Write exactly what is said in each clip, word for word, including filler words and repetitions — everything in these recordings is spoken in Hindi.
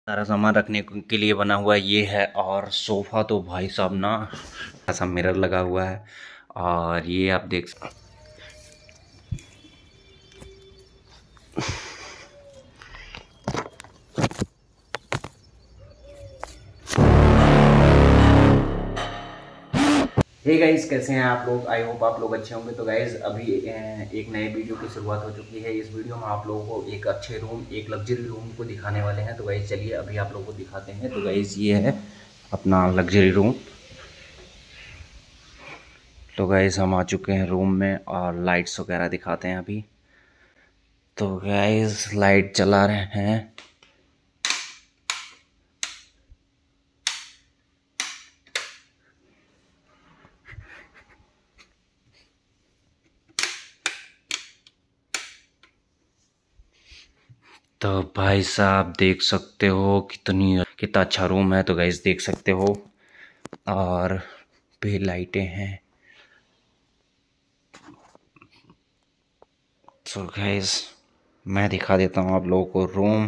सारा सामान रखने के लिए बना हुआ ये है। और सोफ़ा तो भाई साहब ना, ऐसा मिरर लगा हुआ है। और ये आप देख सकते, हे गाइस, कैसे हैं आप लोग? आई होप आप लोग अच्छे होंगे। तो गाइस अभी एक नए वीडियो की शुरुआत हो चुकी है। इस वीडियो में आप लोगों को एक अच्छे रूम, एक लग्जरी रूम को दिखाने वाले हैं। तो गाइस चलिए अभी आप लोगों को दिखाते हैं। तो गाइस ये है अपना लग्जरी रूम। तो गाइस हम आ चुके हैं रूम में और लाइट्स वगैरह दिखाते हैं अभी। तो गाइस लाइट चला रहे हैं। तो भाई साहब देख सकते हो कितनी कितना अच्छा रूम है। तो गाइस देख सकते हो, और पे लाइटें हैं। तो गाइस मैं दिखा देता हूँ आप लोगों को room.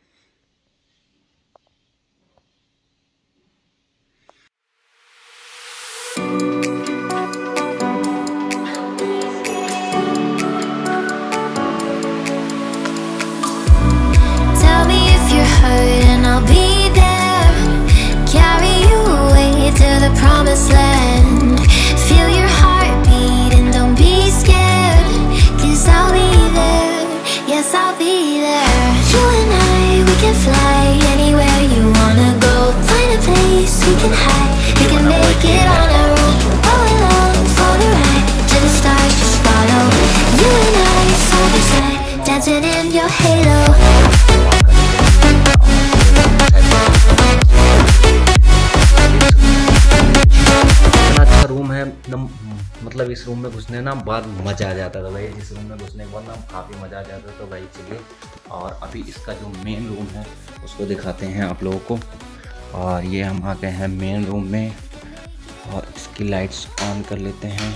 Tell me if you're hurt and I'll be there. Carry you away to the promised land. Feel your heartbeat and don't be scared. 'Cause I'll be there, yes I'll be there. You and I, we can fly anywhere you wanna go. Find a place we can hide, we can make it on our own. Go along for the ride, to the stars just follow. You and I, side by side, dancing in your halo. Room है एकदम, मतलब इस रूम में घुसने ना बाद मज़ा आ जाता था भाई। इस रूम में घुसने के बाद ना काफ़ी मज़ा आ जाता था। तो भाई चलिए, और अभी इसका जो मेन रूम है उसको दिखाते हैं आप लोगों को। और ये हम आ गए हैं मेन रूम में, और इसकी लाइट्स ऑन कर लेते हैं।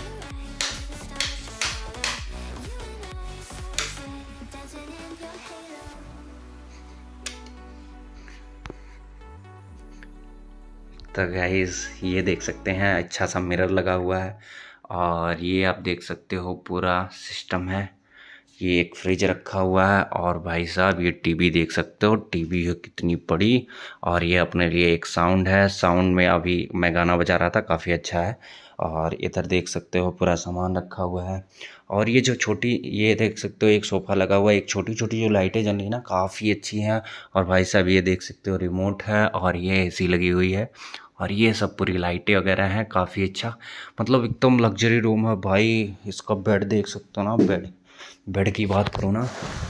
तो गाइस ये देख सकते हैं अच्छा सा मिरर लगा हुआ है। और ये आप देख सकते हो पूरा सिस्टम है। ये एक फ्रिज रखा हुआ है। और भाई साहब ये टीवी देख सकते हो, टीवी है कितनी बड़ी। और ये अपने लिए एक साउंड है, साउंड में अभी मैं गाना बजा रहा था, काफ़ी अच्छा है। और इधर देख सकते हो पूरा सामान रखा हुआ है। और ये जो छोटी, ये देख सकते हो एक सोफ़ा लगा हुआ है। एक छोटी छोटी जो लाइटें जल रही है ना, काफ़ी अच्छी हैं। और भाई साहब ये देख सकते हो रिमोट है, और ये एसी लगी हुई है। और ये सब पूरी लाइटें वगैरह हैं, काफ़ी अच्छा, मतलब एकदम लग्जरी रूम है भाई। इसका बेड देख सकते हो ना, बेड बेड की बात करो ना,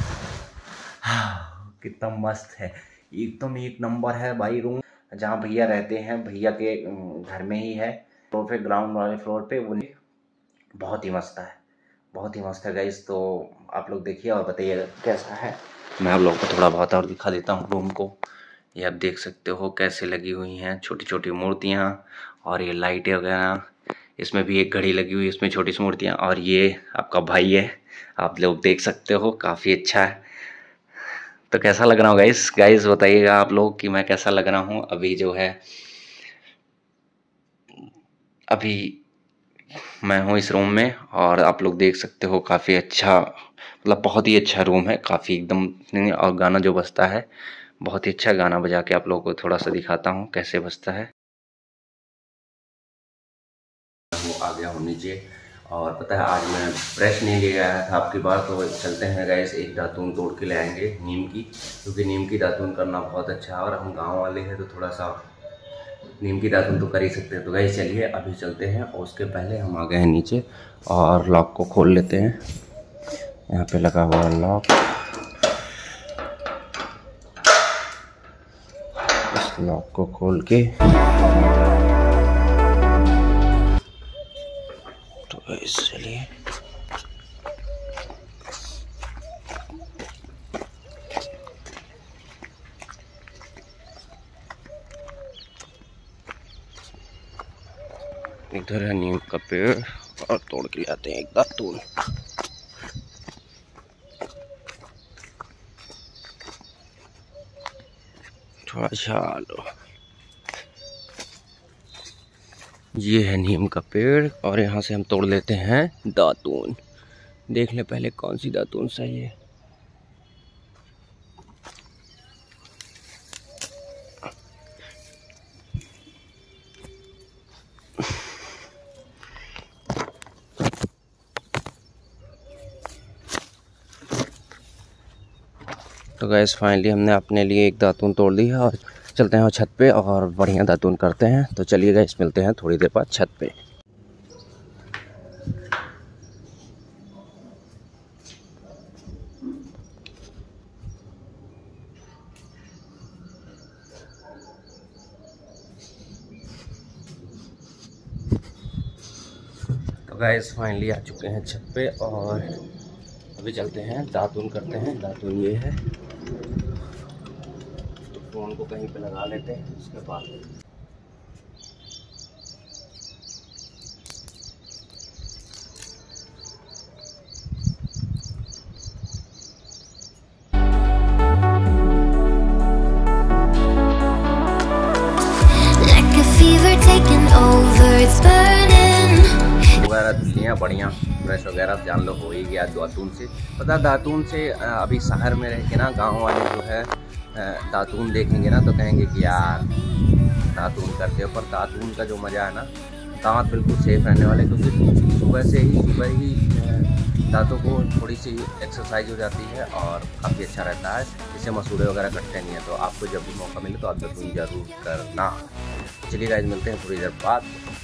कितना मस्त है, एकदम एक नंबर है भाई रूम। जहाँ भैया रहते हैं, भैया के घर में ही है, फ्लोर पे, ग्राउंड वाले फ्लोर पे। वो बहुत ही मस्त है, बहुत ही मस्त है गाइस। तो आप लोग देखिए और बताइए कैसा है। मैं आप लोगों को थोड़ा बहुत और दिखा देता हूँ रूम को। ये आप देख सकते हो कैसे लगी हुई हैं छोटी छोटी मूर्तियाँ, और ये लाइटें वगैरह। इसमें भी एक घड़ी लगी हुई है, इसमें छोटी सी मूर्तियाँ। और ये आपका भाई है, आप लोग देख सकते हो, काफ़ी अच्छा है। तो कैसा लग रहा हूँ गाइस? गाइस बताइएगा आप लोग कि मैं कैसा लग रहा हूँ। अभी जो है, अभी मैं हूँ इस रूम में, और आप लोग देख सकते हो काफ़ी अच्छा, मतलब बहुत ही अच्छा रूम है, काफ़ी एकदम। और गाना जो बजता है, बहुत ही अच्छा गाना बजा के आप लोगों को थोड़ा सा दिखाता हूँ कैसे बजता है। वो आ गया हूँ नीचे, और पता है आज मैं ब्रश नहीं ले आया था आपकी बार। तो चलते हैं गैस, एक दातून तोड़ के ले आएंगे नीम की, क्योंकि नीम की दातून करना बहुत अच्छा है। और हम गांव वाले हैं तो थोड़ा सा नीम की दातून तो कर ही सकते हैं। तो गैस चलिए अभी चलते हैं, और उसके पहले हम आ गए हैं नीचे, और लॉक को खोल लेते हैं। यहाँ पे लगा हुआ है लॉक, इस लॉक को खोल के तो गैस चलिए इधर है नीम का पेड़, और तोड़ के ले आते हैं एक दातून। थोड़ा चलो। ये है नीम का पेड़ और यहाँ से हम तोड़ लेते हैं दातून। देख ले पहले कौन सी दातून सही है। तो गैस फाइनली हमने अपने लिए एक दातून तोड़ ली है और चलते हैं छत पे और बढ़िया दातून करते हैं। तो चलिए गैस मिलते हैं थोड़ी देर बाद छत पे। तो गैस फाइनली आ चुके हैं छत पे और अभी चलते हैं दातून करते हैं। दातून ये है, तो फ़ोन को कहीं पे लगा लेते हैं उसके बाद। Like a fever taking over, it's burning. वगैरह धुलियाँ बढ़िया ब्रश वगैरह जान लो हो ही गया दातून से। पता दातून से अभी शहर में रह के ना गाँव वाले जो है दातून देखेंगे ना तो कहेंगे कि यार दातून करते हो, पर दातून का जो मज़ा है ना, दांत बिल्कुल सेफ रहने वाले, क्योंकि सुबह से ही सुबह ही दांतों को थोड़ी सी एक्सरसाइज हो जाती है और काफ़ी अच्छा रहता है। इससे मसूड़े वगैरह कटते नहीं है। तो आपको जब भी मौका मिले तो आप दातून जरूर करना। चलिए गाइस मिलते हैं थोड़ी देर बाद।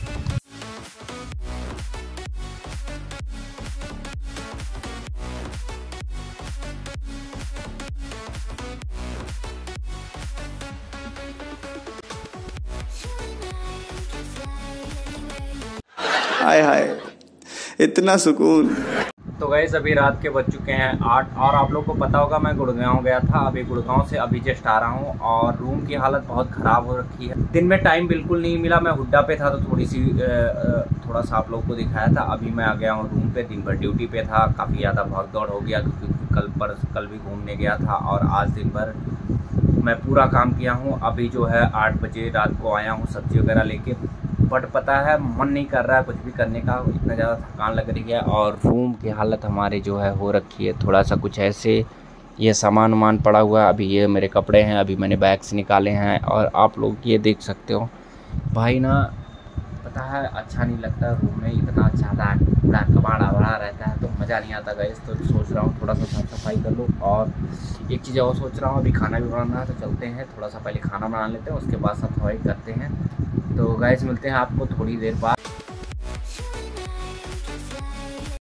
हाय हाय इतना सुकून। तो गाइस अभी रात के बज चुके हैं आठ और आप लोग को पता होगा मैं गुड़गांव गया था। अभी गुड़गांव से अभी जस्ट आ रहा हूँ और रूम की हालत बहुत ख़राब हो रखी है। दिन में टाइम बिल्कुल नहीं मिला, मैं हुड्डा पे था तो थोड़ी सी थोड़ा सा आप लोग को दिखाया था। अभी मैं आ गया हूँ रूम पे। दिन भर ड्यूटी पे था, काफ़ी ज़्यादा भाग दौड़ हो गया क्योंकि कल पर कल भी घूमने गया था और आज दिन भर मैं पूरा काम किया हूँ। अभी जो है आठ बजे रात को आया हूँ सब्ज़ी वगैरह लेके, बट पता है मन नहीं कर रहा है कुछ भी करने का, इतना ज़्यादा थकान लग रही है। और रूम की हालत हमारी जो है हो रखी है थोड़ा सा कुछ ऐसे। ये सामान वामान पड़ा हुआ है, अभी ये मेरे कपड़े हैं, अभी मैंने बैग से निकाले हैं और आप लोग ये देख सकते हो भाई ना, पता है अच्छा नहीं लगता रूम में इतना ज़्यादा पूरा कबाड़ा बड़ा रहता है तो मज़ा नहीं आता गाइस। तो सोच रहा हूँ थोड़ा सा साफ सफाई कर लूँ और एक चीज़ और सोच रहा हूँ, अभी खाना भी बनाना है तो चलते हैं थोड़ा सा पहले खाना बना लेते हैं, उसके बाद साफ सफाई करते हैं। तो गाइस मिलते हैं आपको थोड़ी देर बाद।